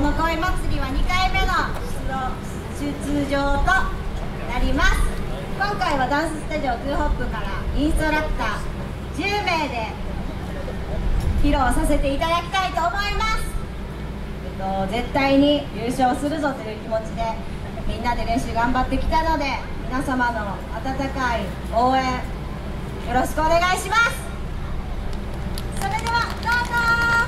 の恋祭りは2回目の出場となります。今回はダンススタジオ2ホップからインストラクター10名で披露させていただきたいと思います。絶対に優勝するぞという気持ちでみんなで練習頑張ってきたので、皆様の温かい応援よろしくお願いします。それではどうぞ。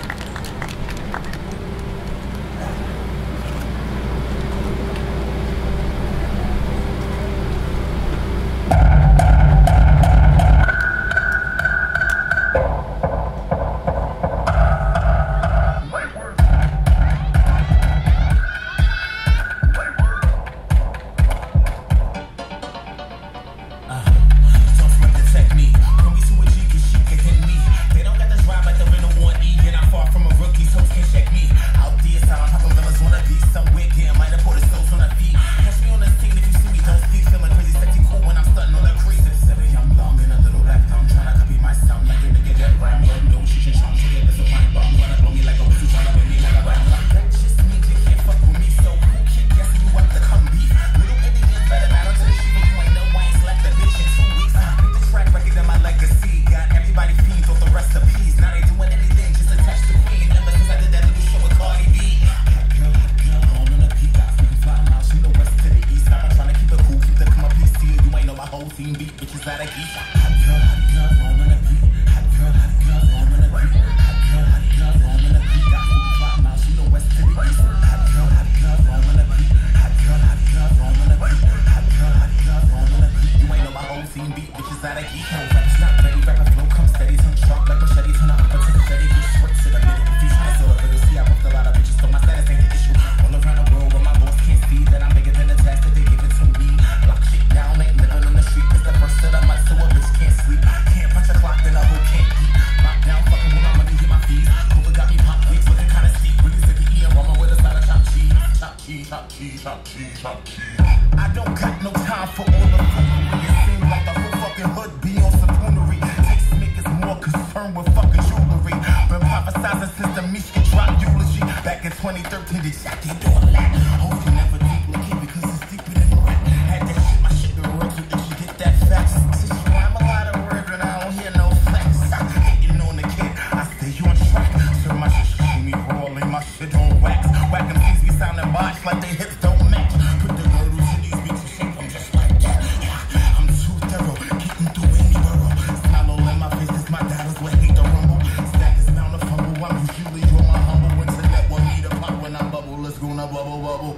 I don't got no time for all the foolery. It seems like the whole fucking hood be on sapoonery. Tastemakers more concerned with fucking jewelry. Been prophesizing since the Mishka dropped eulogy. Back in 2013, they shot their door like. Hope you never deep look in because it's deeper than the rap. Had that shit, my shit been real too, you get that facts. Since you rhyme a lot of words, but I don't hear no facts. Hating on the kid, I stay on track. So my shit see me rolling, my shit on wax. Whacking these be sounding bots like they hips don't match. Put the girdles in these bitches, shake them just like that. Yeah, I'm too thorough, getting through any borough. Smile all in my face, this my daughters will hate the rumble. Stack is bound to fumble, I'm usually on my humble. Internet want me to pop when I bubble, let's go now bubble bubble.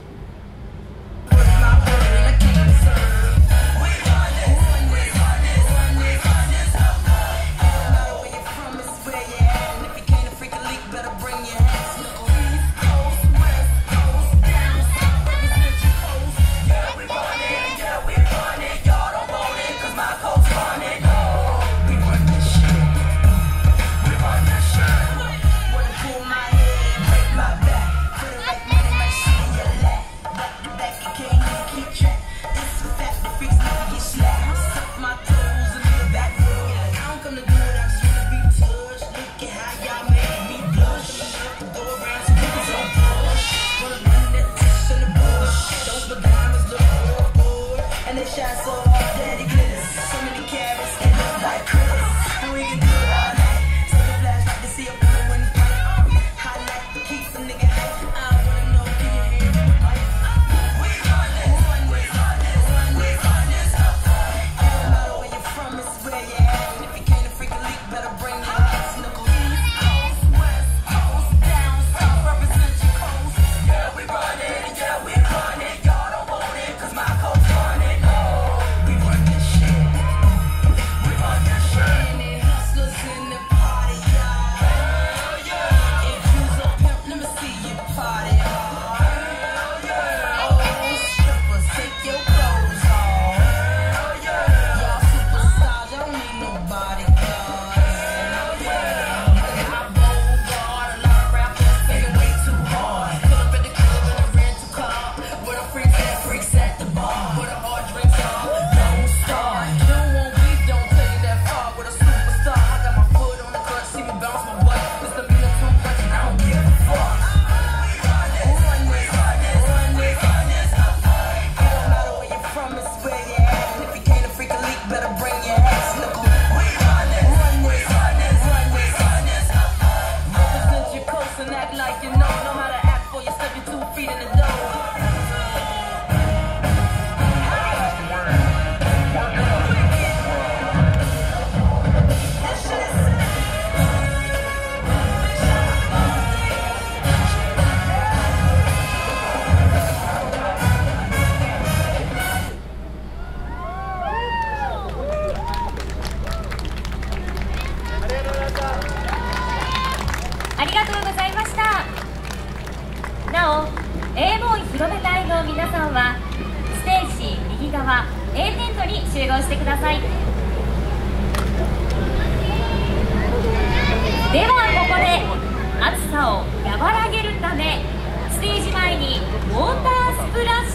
ありがとうございました。なお A ボーイ広め隊の皆さんはステージ右側 A テントに集合してください。ではここで